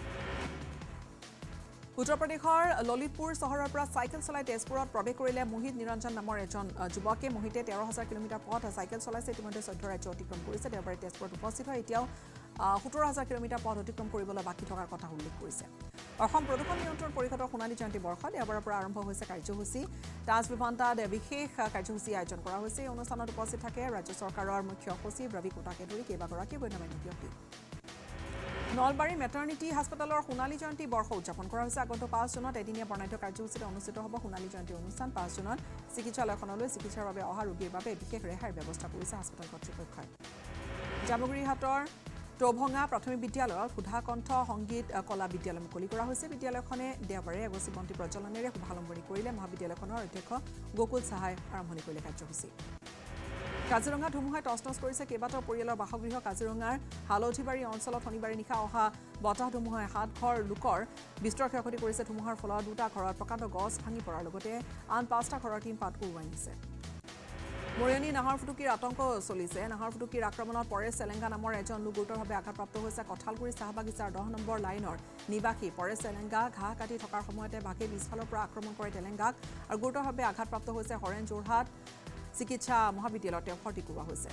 উত্তৰ প্ৰদেশৰ ললিতপুৰ চহৰৰ পৰা চাইকেল চলাই তেজপুৰত প্ৰৱেশ কৰিলে মোহিত নিৰঞ্জন নামৰ এজন যুৱকে মোহিতে তেৰ হাজাৰ কিলোমিটাৰ পথ চাইকেল চলাইছে ইতিমধ্যে চৈধ্য ৰাজ্য অতিক্ৰম কৰিছে দেওবাৰে তেজপুৰত উপস্থিত হয় এতিয়াও সোতৰ হাজাৰ কিলোমিটাৰ পথ অতিক্ৰম কৰিবলৈ বাকী থকাৰ কথা উল্লেখ কৰিছে অসম প্ৰদূষণ নিয়ন্ত্ৰণ পৰিষদৰ সোণালী জয়ন্তী বৰ্ষ দেওবাৰৰ পৰা আৰম্ভ হৈছে কাৰ্যসূচী তাজ বিমানতাত বিশেষ কাৰ্যসূচী আয়োজন কৰা হৈছে এই অনুষ্ঠানত উপস্থিত থাকে ৰাজ্য চৰকাৰৰ মুখ্য সচিব ৰবি কোটাকে ধৰি কেইবাগৰাকী গণ্যমান্য ব্যক্তি নলবাৰী মেটাৰনিটি হাস্পতালৰ সোণালী জয়ন্তী বৰ্ষ উদযাপন কৰা হৈছে আগন্তুক পাঁচ জুনত এদিনীয়া বৰ্ণাঢ্য কাৰ্যসূচীত অনুষ্ঠিত হ'ব সোণালী জয়ন্তী অনুষ্ঠান পাঁচ জুনত চিকিৎসালয়খনলৈ চিকিৎসাৰ বাবে অহা ৰোগীৰ বাবে বিশেষ ৰেহাইৰ ব্যৱস্থা কৰিছে হাস্পতাল কৰ্তৃপক্ষই জামুগুৰিহাটৰ টভঙা প্ৰাথমিক বিদ্যালয়ত সুধাকণ্ঠ সংগীত কলা বিদ্যালয় মুকলি কৰা হৈছে বিদ্যালয়খনে দেওবাৰে এগছি বন্তি প্ৰজ্বলনেৰে শুভাৰম্ভণি কৰিলে মহাবিদ্যালয়খনৰ অধ্যক্ষ গোকুল সাহাই আৰম্ভণি কৰিলে কাৰ্যসূচী কাজিৰঙা ধুমুহাই টছটছ কৰিছে কেইবাটাও পৰিয়ালৰ বাসগৃহ কাজিৰঙাৰ হালধিবাৰী অঞ্চলত শনিবাৰে নিশা অহা বতাহ ধুমুহাই সাত ঘৰ লোকৰ বিস্তৰ ক্ষয়ক্ষতি কৰিছে ধুমুহাৰ ফলত দুটা ঘৰত প্ৰকাণ্ড গছ ভাঙি পৰাৰ লগতে আন পাঁচটা ঘৰৰ টিন পাত উৰুৱাই নিছে মৰিয়নী নাহৰ ফুটুকিৰ আতংক চলিছে নাহৰ ফুটুকিৰ আক্ৰমণত পৰেশ চেলেংগা নামৰ এজন লোক গুৰুতৰভাৱে আঘাতপ্ৰাপ্ত হৈছে কঁঠালগুৰি চাহ বাগিচাৰ দহ নম্বৰ লাইনৰ নিবাসী পৰেশ চেলেংগা ঘাঁহ কাটি থকাৰ সময়তে বাঘে পিছফালৰ পৰা আক্ৰমণ কৰে তেলেংগাক আৰু গুৰুতৰভাৱে আঘাতপ্ৰাপ্ত হৈছে হৰেণ যোৰহাট চিকিৎসা মহাবিদ্যালয়ত তেওঁ ভৰ্তি কৰোৱা হৈছে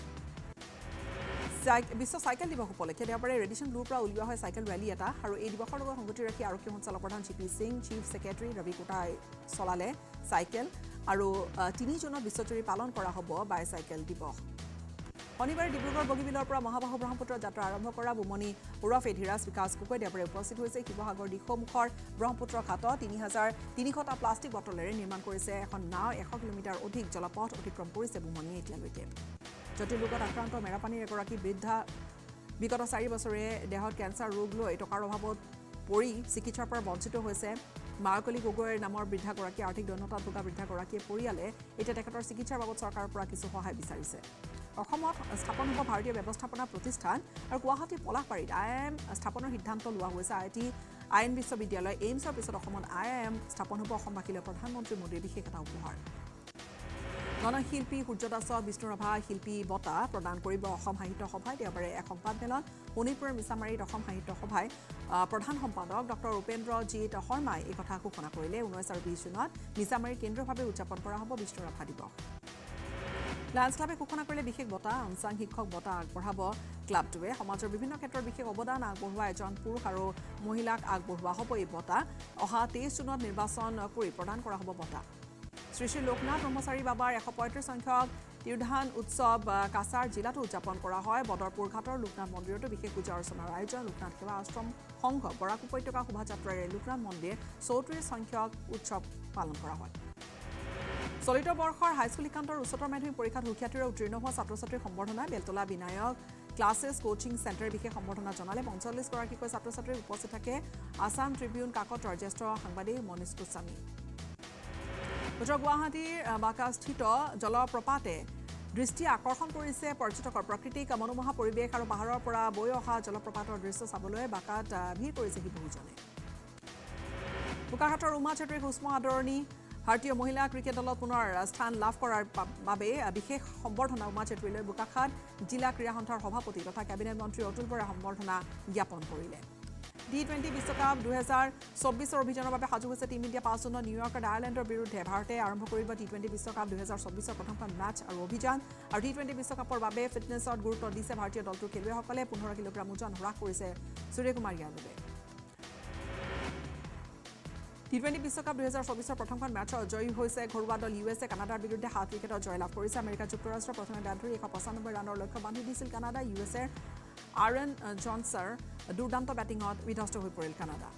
বিশ্ব চাইকেল দিৱস উপলক্ষে দেওবাৰে ৰেডিশ্যন ব্লুৰ পৰা উলিওৱা হয় চাইকেল ৰেলী এটা আৰু এই দিৱসৰ লগত সংগতি ৰাখি আৰক্ষী সঞ্চালক প্ৰধান G P Singh chief secretary Rabi কোটাই চলালে চাইকেল আৰু তিনি জুনত বিশ্বজুৰি পালন কৰা হ'ব বাইচাইকেল দিৱস শনিবাৰে ডিব্ৰুগড় বগীবিলৰ পৰা মহাবাহু ব্ৰহ্মপুত্ৰ যাত্ৰা আৰম্ভ কৰা বুমনি ওৰফে ধীৰাজ বিকাশ গগৈ দেওবাৰে উপস্থিত হৈছে শিৱসাগৰ দিশমুখৰ ব্ৰহ্মপুত্ৰ ঘাটত তিনি হাজাৰ তিনিশটা প্লাষ্টিক বটলেৰে নিৰ্মাণ কৰিছে এখন নাও এশ কিলোমিটাৰ অধিক জলপথ অতিক্ৰম কৰিছে বুমনিয়ে এতিয়ালৈকে জটিল ৰোগত আক্ৰান্ত মেৰাপানীৰ এগৰাকী বৃদ্ধা বিগত চাৰি বছৰে দেহত কেঞ্চাৰ ৰোগ লৈ টকাৰ অভাৱত পৰি চিকিৎসাৰ পৰা বঞ্চিত হৈছে মায়াকলি গগৈৰ নামৰ বৃদ্ধাগৰাকী আৰ্থিক দৈন্যতাত ভোগা বৃদ্ধাগৰাকীয়ে পৰিয়ালে এতিয়া তেখেতৰ চিকিৎসাৰ বাবদ চৰকাৰৰ পৰা কিছু সহায় বিচাৰিছে অসমত স্থাপন হ'ব ভাৰতীয় ব্যৱস্থাপনা প্ৰতিষ্ঠান আৰু গুৱাহাটীৰ পলাশবাৰীত আই আই এম স্থাপনৰ সিদ্ধান্ত লোৱা হৈছে আই টি আইন বিশ্ববিদ্যালয় এইমছৰ পিছত অসমত আই আই এম স্থাপন হ'ব অসমবাসীলৈ প্ৰধানমন্ত্ৰী মোদীৰ বিশেষ এটা উপহাৰ গণশিল্পী সূৰ্য দাসক বিষ্ণুৰাভা শিল্পী বঁটা প্ৰদান কৰিব অসম সাহিত্য সভাই দেওবাৰে এক সংবাদমেলত শোণিতপুৰৰ মিছামাৰীত অসম সাহিত্য সভাই প্ৰধান সম্পাদক ডক্টৰ উপেন্দ্ৰজিৎ শৰ্মাই এই কথা ঘোষণা কৰিলে ঊনৈছ আৰু বিছ জুনত মিছামাৰীত কেন্দ্ৰীয়ভাৱে উদযাপন কৰা হ'ব বিষ্ণুৰাভা দিৱস লায়ন্স ক্লাবে ঘোষণা কৰিলে বিশেষ বঁটা আনচাং শিক্ষক বঁটা আগবঢ়াব ক্লাবটোৱে সমাজৰ বিভিন্ন ক্ষেত্ৰত বিশেষ অৱদান আগবঢ়োৱা এজন পুৰুষ আৰু মহিলাক আগবঢ়োৱা হ'ব এই বঁটা অহা তেইছ জুনত নিৰ্বাচন কৰি প্ৰদান কৰা হ'ব বঁটা শ্ৰী শ্ৰী লোকনাথ ব্ৰহ্মচাৰী বাবাৰ এশ পঁয়ত্ৰিছ সংখ্যক তিৰোধান উৎসৱ কাছাৰ জিলাতো উদযাপন কৰা হয় বদৰপুৰ ঘাটৰ লোকনাথ মন্দিৰতো বিশেষ পূজা অৰ্চনাৰ আয়োজন লোকনাথ সেৱা আশ্ৰম সংঘ বৰাক উপত্যকা শোভাযাত্ৰাৰে লোকনাথ মন্দিৰ চৌত্ৰিছ সংখ্যক উৎসৱ পালন কৰা হয় চলিত বৰ্ষৰ হাইস্কুল শিক্ষান্তৰ উচ্চতৰ মাধ্যমিক পৰীক্ষাত সুখ্যাতিৰে উত্তীৰ্ণ হোৱা ছাত্ৰ ছাত্ৰীৰ সম্বৰ্ধনা বেলতলা বিনায়ক ক্লাছেছ কোচিং চেণ্টাৰে বিশেষ সম্বৰ্ধনা জনালে পঞ্চল্লিছ গৰাকীকৈ ছাত্ৰ ছাত্ৰীৰ উপস্থিত থাকে আছাম ট্ৰিবিউন কাকতৰ জ্যেষ্ঠ সাংবাদিক মনীষ গোস্বামী উত্তৰ গুৱাহাটীৰ বাকাস্থিত জলপ্ৰপাতে দৃষ্টি আকৰ্ষণ কৰিছে পৰ্যটকৰ প্ৰাকৃতিক মনোমোহা পৰিৱেশ আৰু পাহাৰৰ পৰা বৈ অহা জলপ্ৰপাতৰ দৃশ্য চাবলৈ বাকাত ভিৰ কৰিছে বহুজনে বোকাখাটৰ উমা চেত্ৰীক উষ্ম আদৰণি ভাৰতীয় মহিলা ক্ৰিকেট দলত পুনৰ স্থান লাভ কৰাৰ বাবে বিশেষ সম্বৰ্ধনা উমা চেত্ৰীলৈ বোকাখাট জিলা ক্ৰীড়া সন্থাৰ সভাপতি তথা কেবিনেট মন্ত্ৰী অতুল বৰাই সম্বৰ্ধনা জ্ঞাপন কৰিলে টি টুৱেণ্টি বিশ্বকাপ দুহেজাৰ চৌব্বিছৰ অভিযানৰ বাবে সাজু হৈছে টীম ইণ্ডিয়া পাঁচ জুনত নিউয়ৰ্কত আয়াৰলেণ্ডৰ বিৰুদ্ধে ভাৰতে আৰম্ভ কৰিব টি টুৱেণ্টি বিশ্বকাপ দুহেজাৰ চৌব্বিছৰ প্ৰথমখন মেচ আৰু অভিযান আৰু টি টুৱেণ্টি বিশ্বকাপৰ বাবে ফিটনেছত গুৰুত্ব দিছে ভাৰতীয় দলটোৰ খেলুৱৈসকলে পোন্ধৰ কিলোগ্ৰাম ওজন হ্ৰাস কৰিছে সূৰ্যকুমাৰ যাদৱে টি টুৱেণ্টি বিশ্বকাপ দুহেজাৰ চৌব্বিছৰ প্ৰথমখন মেচত জয়ী হৈছে ঘৰুৱা দল ইউ এছ এ কানাডাৰ বিৰুদ্ধে সাত উইকেটত জয়লাভ কৰিছে আমেৰিকা যুক্তৰাষ্ট্ৰ প্ৰথমে বেট ধৰি এশ পঁচানব্বৈ ৰানৰ লক্ষ্য বান্ধি দিছিল কানাডা ইউ এছ এৰ আৰন জনছৰ দুৰ্দান্ত বেটিঙত বিধ্বস্ত হৈ পৰিল কানাডা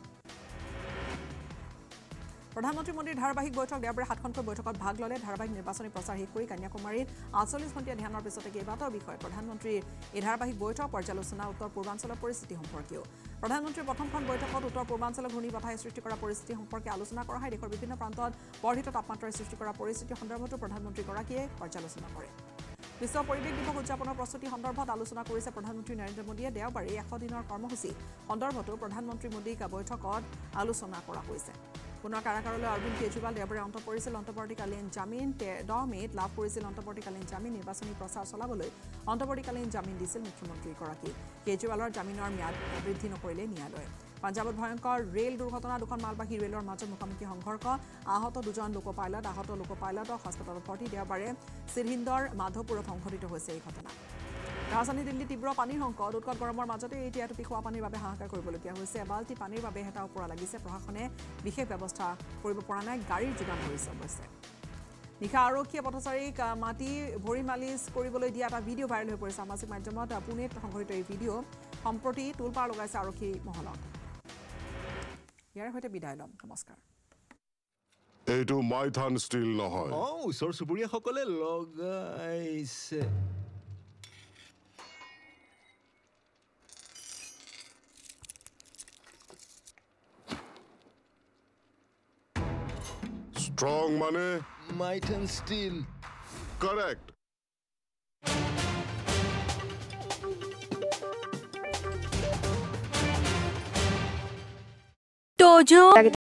প্ৰধানমন্ত্ৰী মোদীৰ ধাৰাবাহিক বৈঠক দেওবাৰে সাতখনকৈ বৈঠকত ভাগ ল'লে ধাৰাবাহিক নিৰ্বাচনী প্ৰচাৰ শেষ কৰি কন্যাকুমাৰীত আঠচল্লিছ ঘণ্টীয়া ধ্যানৰ পিছতে কেইবাটাও বিষয় প্ৰধানমন্ত্ৰীৰ এই ধাৰাবাহিক বৈঠক পৰ্যালোচনা উত্তৰ পূৰ্বাঞ্চলৰ পৰিস্থিতি সম্পৰ্কীয় প্ৰধানমন্ত্ৰীৰ প্ৰথমখন বৈঠকত উত্তৰ পূৰ্বাঞ্চলৰ ঘূৰ্ণীবতাহে সৃষ্টি কৰা পৰিস্থিতি সম্পৰ্কে আলোচনা কৰা হয় দেশৰ বিভিন্ন প্ৰান্তত বৰ্ধিত তাপমাত্ৰাই সৃষ্টি কৰা পৰিস্থিতি সন্দৰ্ভতো প্ৰধানমন্ত্ৰীগৰাকীয়ে পৰ্যালোচনা কৰে বিশ্ব পৰিৱেশ দিৱস উদযাপনৰ প্ৰস্তুতি সন্দৰ্ভত আলোচনা কৰিছে প্ৰধানমন্ত্ৰী নৰেন্দ্ৰ মোদীয়ে দেওবাৰে এশ দিনৰ কৰ্মসূচী সন্দৰ্ভতো প্ৰধানমন্ত্ৰী মোদীক বৈঠকত আলোচনা কৰা হৈছে পুনৰ কাৰাগাৰলৈ অৰবিন্দ কেজৰিৱাল দেওবাৰে অন্ত পৰিছিল অন্তৱৰ্তীকালীন জামিন দহ মে'ত লাভ কৰিছিল অন্তৱৰ্তীকালীন জামিন নিৰ্বাচনী প্ৰচাৰ চলাবলৈ অন্তৱৰ্তীকালীন জামিন দিছিল মুখ্যমন্ত্ৰীগৰাকী কেজৰিৱালৰ জামিনৰ ম্যাদ বৃদ্ধি নকৰিলে ন্যায়ালয়ে পাঞ্জাৱত ভয়ংকৰ ৰেল দুৰ্ঘটনা দুখন মালবাহী ৰেলৰ মাজত মুখামুখি সংঘৰ্ষ আহত দুজন লোক পাইলট আহত লোক পাইলটক হাস্পতালত ভৰ্তি দেওবাৰে সিৰহিন্দৰ মাধৱপুৰত সংঘটিত হৈছে এই ঘটনা ৰাজধানী দিল্লী তীব্ৰ পানীৰ সংকট উৎকট গৰমৰ মাজতে এতিয়া টুপি খোৱা পানীৰ বাবে হাহাকাৰ কৰিবলগীয়া হৈছে এবাল্টি পানীৰ বাবে হেতা ওপৰা লাগিছে প্ৰশাসনে বিশেষ ব্যৱস্থা কৰিব পৰা নাই গাড়ীৰ যোগান ধৰিছে অৱশ্যে নিশা আৰক্ষীয়ে পথচাৰীক মাটি ভৰি মালিচ কৰিবলৈ দিয়া এটা ভিডিঅ' ভাইৰেল হৈ পৰিছে সামাজিক মাধ্যমত পুনেত সংঘটিত এই ভিডিঅ' সম্প্ৰতি টুলপাৰ লগাইছে আৰক্ষী মহলত ইয়াৰ সৈতে বিদায় ল'ম নমস্কাৰ এইটো মাইথান ষ্টিল নহয় অ ওচৰ চুবুৰীয়াসকলে লগাইছে ষ্ট্ৰং মানে মাইথান ষ্টিল কাৰেক্ট ওজন